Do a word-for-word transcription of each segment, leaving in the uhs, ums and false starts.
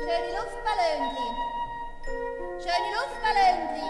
Schöne Luftballonli. Schöne Luftballonli.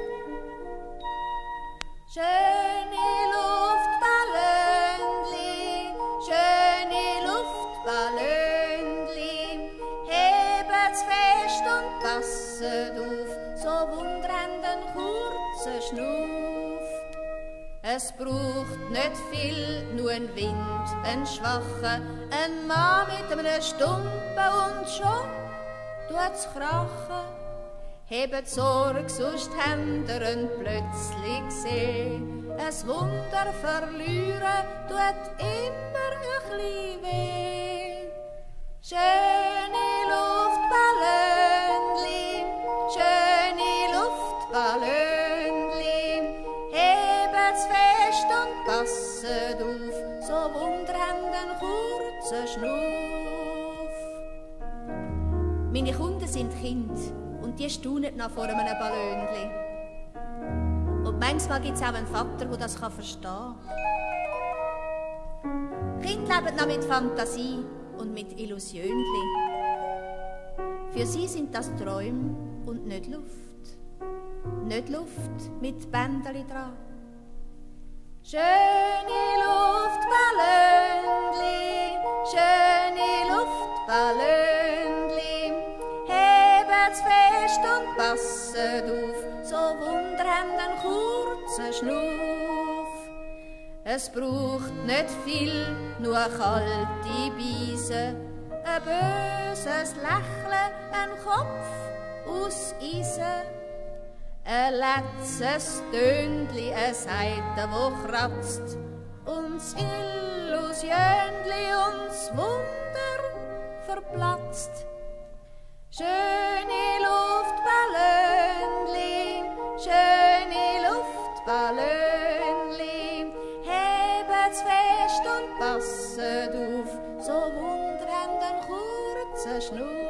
Schöne Luftballonli. Schöne Luftballonli. Hebet's fest und passet auf, so wundernden kurzen Schnuff. Es braucht nicht viel, nur ein Wind, ein schwacher, ein Mann mit einem Stumpen und schon tut's krachen. Hebt Sorge, sonst habt ihr ihn plötzlich gesehen. Ein Wunder verlieren tut immer ein bisschen weh. Schöne Luftballonli, schöne Luftballonli, hebet's fest und passet auf, so wundernden kurzen Schnuff. Meine Kunden sind Kinder und die staunen noch vor einem Ballonli. Und manchmal gibt es auch einen Vater, der das verstehen kann. Kinder leben noch mit Fantasie und mit Illusionli. Für sie sind das Träume und nicht Luft. Nicht Luft mit Bänderli dran. Schöne Luftballonli, schöne Luftballonli, hebet's fest und passet auf, so wundernden kurzen Schnuff. Es braucht nicht viel, nur kalte Beise, ein böses Lächeln, ein Kopf aus Eisen. Ein letztes Tönli, eine Seite, wo kratzt, uns Illusionli, uns Wunder verplatzt. Schöne Luftballonli, schöne Luftballonli, hebet's fest und passet auf, so wundernden kurzen Schnuff.